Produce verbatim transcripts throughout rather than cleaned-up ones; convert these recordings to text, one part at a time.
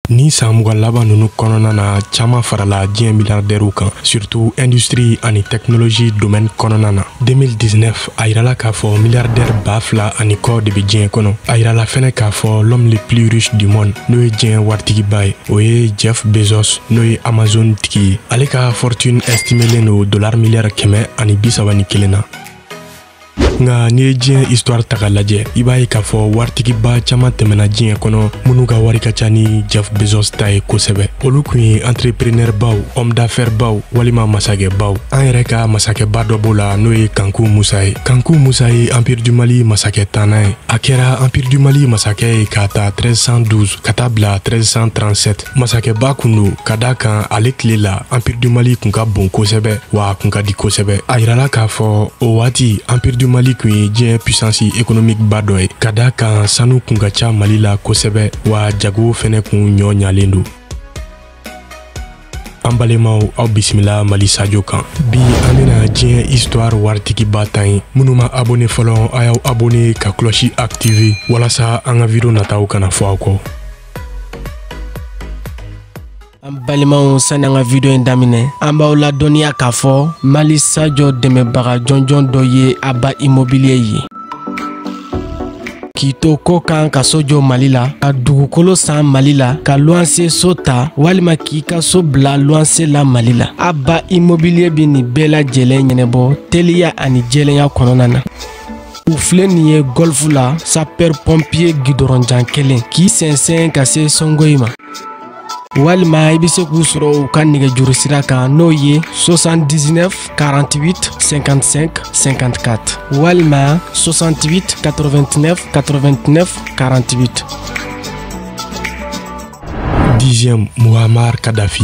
Ni san mugan laban nunu kɔnɔna na caman farala diɲɛ milliardaires kan, surtout industrie ani technologie domaine kɔnɔna na. deux mille dix-neuf a yirala k'a fɔ milliardaire ba fila ani kɔ de bɛ diɲɛ kɔnɔ. A yirala fɛnɛ k'a fɔ l'homme le plus riche du monde n'o ye diɲɛ waritigiba ye, o ye Jeff Bezos n'o ye Amazon tigi ye. Ale ka fortune estimelen do dollar miliyari kɛmɛ ani bi saba ni kelen na. Nga ni ye diɲɛ histoire ta k'a lajɛ, i b'a ye k'a fɔ waritigiba caman tɛmɛna diɲɛ kɔnɔ minnu ka wari ka ca ni Jeff Bezos ta ye kosɛbɛ. Olu kun ye entrepreneur baw, homme d'affaires baw, walima masakɛ baw. An yɛrɛ ka masakɛba dɔ b'o la n'o ye Kanku Musa ye. Kanku Musa ye Empire du Mali masakɛ tannan ye. A kɛra Empire du Mali masakɛ ye k'a ta treize cent douze ka taa bila treize cent trente-sept. Masakɛba kun do ka d'a kan ale tile la Empire du Mali kun ka bon kosɛbɛ wa a kun ka di kosɛbɛ. A yirala k'a fɔ o waati Empire du Mali kun ye diɲɛ puissance économique ba dɔ ye, ka d'a kan sanu kun ka ca Mali la kosɛbɛ wa jago fɛnɛ kun ɲɔ ɲalen do. An balemaw, aw bisimila Mali Sajo kan. Bi an bena diɲɛ histoire waritigiba tan ye. Minnu ma abonné fɔlɔ, a y'aw abonné ka cloche activer walasa an ka video nataw kana fɔ aw kɔ. An balimaw, sani an ka video in daminɛ, an b'aw ladɔnniya k'a fɔ Mali Sajo dɛmɛbaga jɔnjɔn dɔ ye Aba Immobilier ye. K'i to ko kan ka so jɔ Mali la, ka dugukolo san Mali la, ka luwanse so ta, walima k'i ka so bila luwanse la Mali la. Aba Immobilier bi nin bɛɛ lajɛlen ɲɛnabɔ teliya ani jɛlenya kɔnɔna na. U filɛ nin ye golf la sapeur pompier gidɔrɔnjan kelen k'i sɛnsɛn ka se Songoyi ma. Walima i bɛ se k'u sɔrɔ u ka nɛgɛjuru sira kan n'o ye soixante-dix-neuf quarante-huit cinquante-cinq cinquante-quatre walima soixante-huit quatre-vingt-neuf quatre-vingt-neuf quarante-huit. Dixième, Muammar Kadhafi.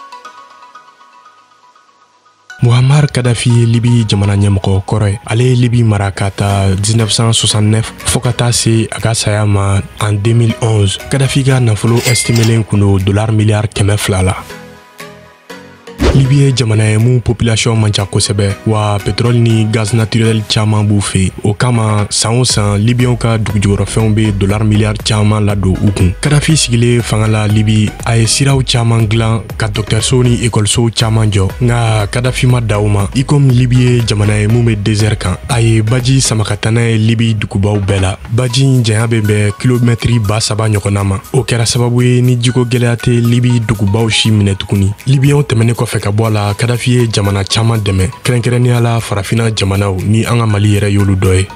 Muammar Kadhafi ye Libi jamana ɲɛmɔgɔ kɔrɔ ye. Ale ye Libi mara ka ta dix-neuf cent soixante-neuf fo ka taa se a ka saya ma en deux mille onze. Kadhafi ka nafolo estimelen kun do dollar miliyari kɛmɛ fila la. Libi ye jamana ye mun population man ca kosɛbɛ wa pétrole ni gaz naturel caman b'u fɛ. O kama san o san Libyɛnw ka dugujukɔrɔfɛnw bɛ dollar miliyari caman ladon u kun. Kadhafi sigilen fanga la Libi, a ye siraw caman dilan ka dɔgɔtɔrɔso ni ekɔlisow caman jɔ. Nka Kadhafi ma da o ma. I komi Libi ye jamana ye mun bɛ désert kan, a ye baji sama ka taa n'a ye Libi dugubaw bɛɛ la. Baji in janya bɛ bɛn kilomɛtiri ba saba ɲɔgɔnna ma. O kɛra sababu ye ni jiko gɛlɛya tɛ Libi dugubaw si minɛ tuguni. Libyɛnw tɛmɛnen kɔfɛ ka bɔ a la, Kadhafi ye jamana caman dɛmɛ, kɛrɛnkɛrɛnnenya la farafina jamanaw ni an ka Mali yɛrɛ y'olu dɔ ye.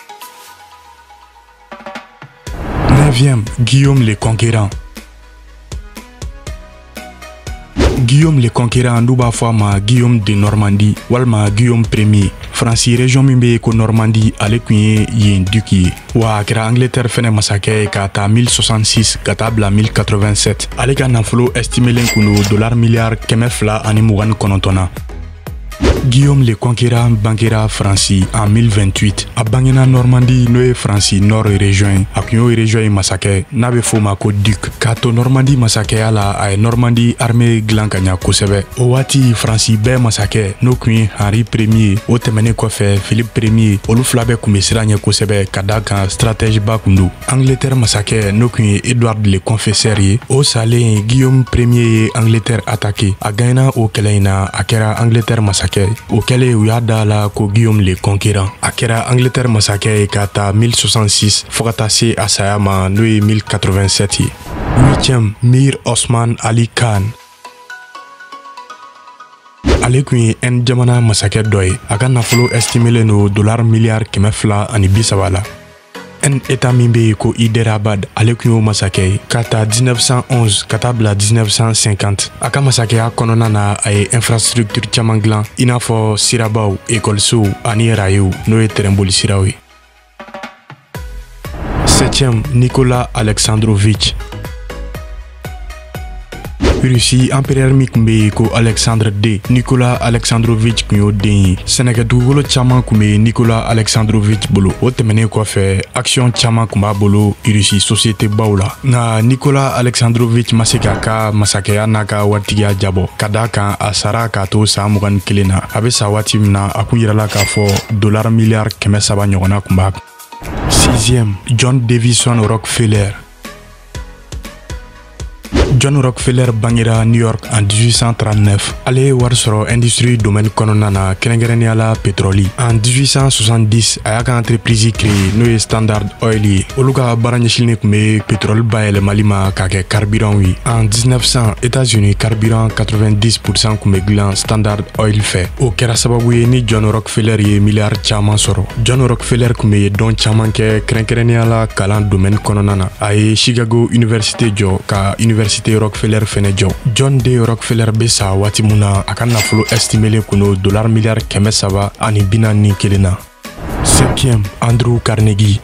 Neuvième, Guillaume le Conquérant. Guillaume le Conquérant n'u b'a fɔ a ma Guillaume de Normandie walima Guillaume premier. Fransi région min bɛ ko Normandie ale kun ye yen duc ye, wa a kɛra Angleterre fɛnɛ masakɛ ye k'a ta mille soixante-six ka taa bila mille quatre-vingt-sept. Ale ka nafolo estimelen kun do dollar miliyari kɛmɛ fila ani mugan ni kɔnɔntɔn na. Guillaume le Conquérant bangera Fransi en mille vingt-huit. A bangena Normandie n'o ye Fransi nord région ye. A kun y'o région ye masakɛ n'a bɛ f'o ma ko duc. K'a to Normandie masakɛya la, a ye Normandie armée dilan ka ɲa kosɛbɛ. O waati Fransi bɛɛ masakɛ n'o kun ye Henri premier, o tɛmɛnen kɔfɛ Philippe premier, olu fila bɛɛ kun bɛ siran ɲɛ kosɛbɛ ka d'a kan stratège ba kun do. Angleterre masakɛ n'o kun ye Edward le Confesseur ye, o salen Guillaume premier ye Angleterre attaqué. A gagnera o kɛlɛ in na, a kɛra Angleterre masakɛ. O kɛlen u y'a da la ko Guillaume le Conquérant. A kɛra Angleterre masakɛ ye k'a ta mille soixante-six fo ka taa se a saya ma n'o ye mille quatre-vingt-sept ye. Huitième, Mir Osman Ali Khan. Ale kun ye Inde jamana masakɛ dɔ ye. A ka nafolo estimelen do dollar miliyari kɛmɛ fila ani bi saba la. Inde état min bɛ yen ko Hyderabad, ale kun y'o masakɛ ye k'a ta dix-neuf cent onze ka taa bila dix-neuf cent cinquante. A ka masakɛya kɔnɔna na, a ye infrastructure caman dilan i n'a fɔ sirabaw, ekɔlisow ani rayew n'o ye terrainboli siraw ye. Septième, Nicolas Alexandrovitch. Russie impériale min kun bɛ yen ko Alexandre deux. Nicolas Alexandrovitch kun y'o den ye. Sɛnɛkɛ dugukolo caman kun bɛ Nicolas Alexandrovitch bolo. O tɛmɛnen kɔfɛ action caman kun b'a bolo Russie société baw la. Nka Nicolas Alexandrovitch ma se k'a ka masakɛya n'a ka waritigiya jabɔ, ka d'a kan a sara k'a to san mugan ni kelen na. A bɛ sa waati min na, a kun yirala k'a fɔ dollar miliyari kɛmɛ saba ɲɔgɔnna kun b'a. Sixième, John Davison Rockefeller. John Rockefeller bangera New York en dix-huit cent trente-neuf. Ale ye wari sɔrɔ industrie domaine kɔnɔna na kɛrɛnkɛrɛnnenya la pétrole. En dix-huit cent soixante-dix a y'a ka entreprise créé n'o ye Standard Oil ye. Olu ka baara ɲɛsinnen tun bɛ pétrole bayɛlɛmali ma k'a kɛ carburant ye. En dix-neuf cents États-Unis carburant quatre-vingt-dix pour cent tun bɛ dilan Standard Oil fɛ. O kɛra sababu ye ni John Rockefeller ye miliyari caman sɔrɔ. John Rockefeller tun bɛ dɔn caman kɛ kɛrɛnkɛrɛnnenya la kalan domaine kɔnɔna na. A ye Chicago Université jɔ ka Université Rockefeller fɛnɛ jɔ. John D. Rockefeller bɛ sa waati mun na a ka nafolo estimelen kun do dollar miliyari kɛmɛ saba ani bi naani ni kelen na. Cinquième, Andrew Carnegie.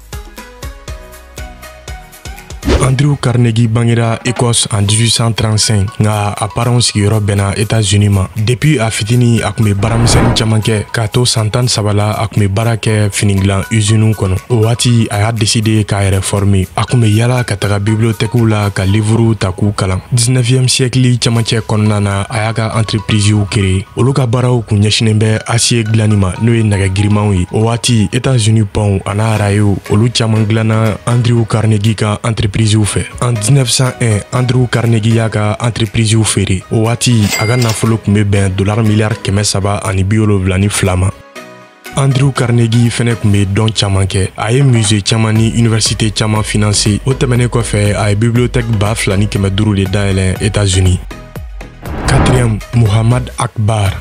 Andrew Carnegie bangera Écosse en dix-huit cent trente-cinq nga a parents sigiyɔrɔ bɛnna États-Unis ma. Depuis a fitini a kun bɛ baaramisɛnnin caman kɛ k'a to san tan ni saba la a kun bɛ baara kɛ finidilan usine kɔnɔ. O waati a y'a décidé k'a yɛrɛ former. A kun bɛ yala ka taga bibliothéque la ka livre ta k'u kalan. dix-neuvième siècle camancɛ kɔnɔna na a y'a ka entreprise créé. Olu ka baaraw kun ɲɛsinen bɛ acier dilanni ma n'o ye nɛgɛ girimanw ye. O waati États-Unis pont a n'a arayo olu caman dilanna Andrew Carnegie ka entreprise fɛ. En dix-neuf cent un Andrew Carnegie y'a ka entreprise feere. O waati a ka nafolo kun bɛ bɛn dollar miliyari kɛmɛ saba ani bi wolonwula ni fila ma. Andrew Carnegie fɛnɛ kun bɛ dɔn caman kɛ. A ye musée caman ni université caman financé. O tɛmɛnen kɔfɛ a ye bibliothèque ba fila ni kɛmɛ duuru de dayɛlɛ États-Unis. Quatrième, Muhammad Akbar.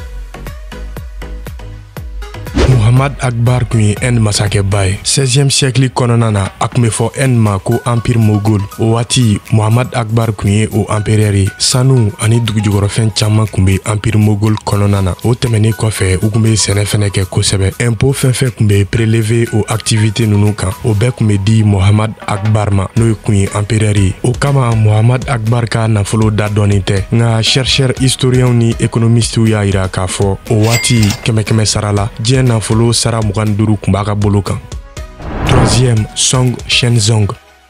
Muhammad Akbar kun ye Inde masakɛba ye. seizième siècle kɔnɔna na a kun bɛ fɔ Inde ma ko empire mogol. O waati Muhammad Akbar kun ye o empereur ye. Sanu ani dugujukɔrɔfɛn caman kun bɛ empire mogol kɔnɔna na. O tɛmɛnen kɔfɛ u kun bɛ sɛnɛ fɛnɛ kɛ kosɛbɛ. Impôt fɛn fɛn kun bɛ prélevé o activité ninnu kan. O bɛɛ kun bɛ di Muhammad Akbar ma n'o ye kun ye empereur ye. O kama Muhammad Akbar ka nafolo da dɔɔnin tɛ. Nka chercheurs historiens ni économistes y'a yira k'a fɔ o waati kɛmɛ kɛmɛ sara la diɲɛ nafolo sara mugan ni duuru kun b'a ka bolo kan. Troisième, Song Shenzong.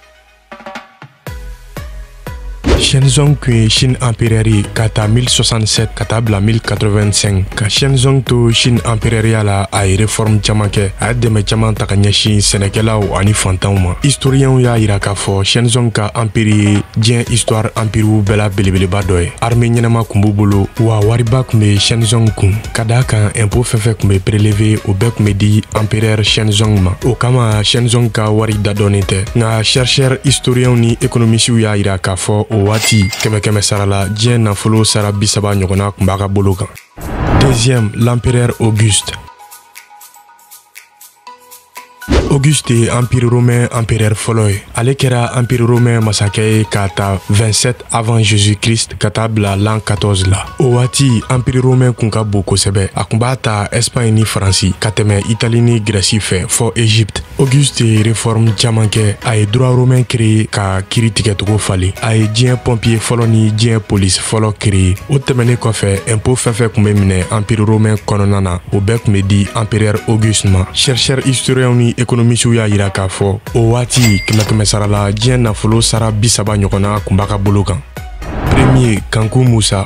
Shenzong kun ye Chine empereur ye ka ta mille soixante-sept ka taa bila mille quatre-vingt-cinq. Ka Shenzong to Chine empereuria la a ye réforme caman kɛ. A ye dɛmɛ caman ta ka ɲɛsin sɛnɛkɛlaw ani fantanw ma. Historiens y'a yira k'a fɔ Shenzong ka empire ye diɲɛ histoire empiriw bɛɛ la belebeleba dɔ ye. Armée ɲɛnama kun b'u bolo wa wariba kun bɛ Shenzong kun. Ka d'a kan impôt fɛn fɛn kun bɛ prélevé o bɛɛ kun bɛ di empereur Shenzong ma. O kama Shenzong ka wari da dɔɔnin tɛ. Nka chercheurs historiens ni économistes y'a yira k'a fɔ o waati kɛmɛ kɛmɛ sara la diɲɛ nafolo sara bi saba ɲɔgɔnna kun b'a ka bolo kan. Deuxième, l'empereur Auguste. Auguste ye empire romain empereur fɔlɔ ye. Ale kɛra empire romain masakɛ ye k'a ta vingt-sept avant Jésus-Christ ka taa bila l'an quatorze la. O waati empire romain kun ka bon kosɛbɛ. A kun b'a ta Espagne ni Faransi ka tɛmɛ Italie ni Grèce fɛ fɔ Égypte. Auguste ye réforme caman kɛ. A ye droit romain créé ka kiiri tigɛcogo falen. A ye diɲɛ pompier fɔlɔ ni diɲɛ police fɔlɔ créé. O tɛmɛnen kɔfɛ impôt fɛn fɛn kun bɛ minɛ empire romain kɔnɔna na o bɛɛ kun bɛ di empereur Auguste ma. Chercheurs historiens ni économistes y'a yira k'a fɔ o waati kɛmɛ kɛmɛ sara la diɲɛ nafolo sara bi saba ɲɔgɔnna kun b'a ka bolo kan. Premier, Kanku Musa.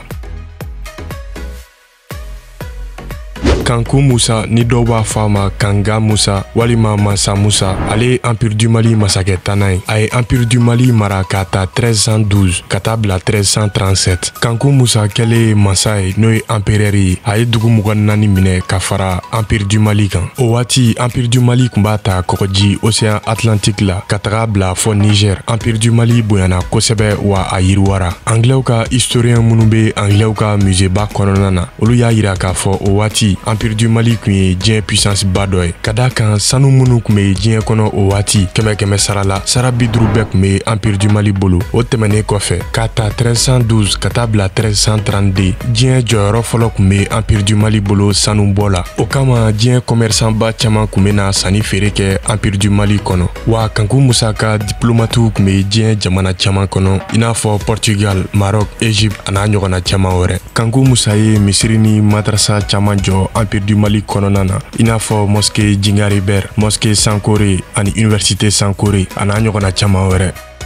Kanku Musa ni dɔw b'a fɔ a ma Kanga Musa walima Mansa Musa. Ale ye empire du Mali masakɛ tannan ye. A ye empire du Mali mara k'a ta treize cent douze ka taa bila treize cent trente-sept. Kanku Musa kɛlen mansa ye n'o ye empereur ye. A ye dugu mugan ni naani minɛ ka fara empire du Mali kan. O waati empire du Mali kun b'a ta kɔgɔji océan Atlantique la ka taga bila fɔ Niger. Empire du Mali bonyana kosɛbɛ wa a yiriwara. Anglais ka historien minnu bɛ anglais ka musée-ba kɔnɔna na olu y'a yira k'a fɔ o waati empire du Mali kun ye diɲɛ puissance ba dɔ ye. Ka d'a kan sanu minnu kun bɛ diɲɛ kɔnɔ o waati kɛmɛ kɛmɛ sara la sara bi duuru bɛɛ kun bɛ empire du Mali bolo. O tɛmɛnen kɔfɛ k'a ta treize cent douze ka taa bila treize cent trente-deux diɲɛ jɔyɔrɔ fɔlɔ kun bɛ empire du Mali bolo sanu bɔ la. O kama diɲɛ commerçant ba caman kun bɛ na sanni feere kɛ empire du Mali kɔnɔ. Wa Kanku Musa ka diplomatiw kun bɛ diɲɛ jamana caman kɔnɔ i n'a fɔ Portugal, Maroc, Égypte a n'a ɲɔgɔnna caman wɛrɛ. Kanku Musa ye misiri ni madrasa caman jɔ empire du Mali kɔnɔna na i n'a fɔ mosquée Djingaribert, mosquée Sankore ani université Sankore a n'a ɲɔgɔnna caman wɛrɛ.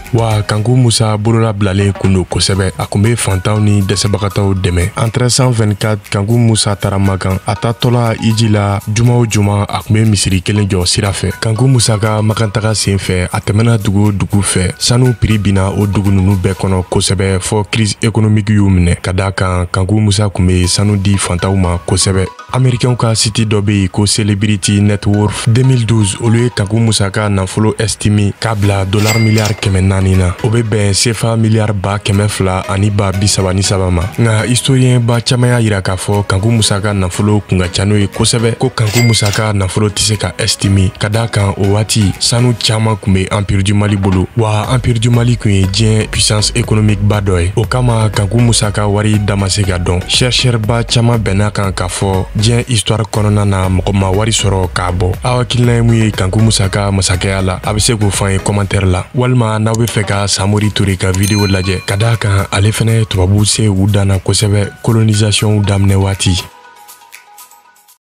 wa Kanku Musa bolola bilalen kun do kosɛbɛ. A kun be fantanw ni dɛsɛbagataw dɛmɛ. En treize cent vingt-quatre Kanku Musa taara Magan. A taatɔla hiji la juma o juma a kun be misiri kelen jɔ sira fɛ. Kanku Musa ka Magan taga sen fɛ a tɛmɛna dugu o dugu fɛ. Sanu prix bina o dugu nunu bɛɛ kɔnɔ kosɛbɛ fɔ crise économique y'u minɛ. Ka da kan Kanku Musa kun be sanu di fantaw ma kosɛbɛ. Américains ka site dɔ be ko Celebrity Net Worth deux mille douze olu ye Kanku Musa ka nafolo estime k'a bila dollar miliyari kɛmɛ naani na. O be bɛn C F A miliyari ba kɛmɛ fila ani ba bi saba ni saba ma. Nga historien ba caman y'a yira k'a fɔ Kanku Musa ka nafolo kun ka ca n'o ye kosɛbɛ. Ko Kanku Musa ka nafolo tɛ se ka estime ka da kan o waati sanu caman kun be Empire du Mali bolo. Wa Empire du Mali kun ye diɲɛ puissance économique ba dɔ ye. O kama Kanku Musa ka wari da ma se ka dɔn. Chercheur ba caman bɛnna kan k'a fɔ diɲɛ histoire kɔnɔna na mɔgɔ ma wari sɔrɔ k'a bɔ. Aw hakilina ye mun ye Kanku Musa ka masakɛya la? A be se k'o fɔ an ye commentaire la. Walima n'aw be fɛ ka Samori Touré ka video lajɛ ka da kan ale fɛnɛ tubabu se u danna kosɛbɛ colonisation daminɛ waati.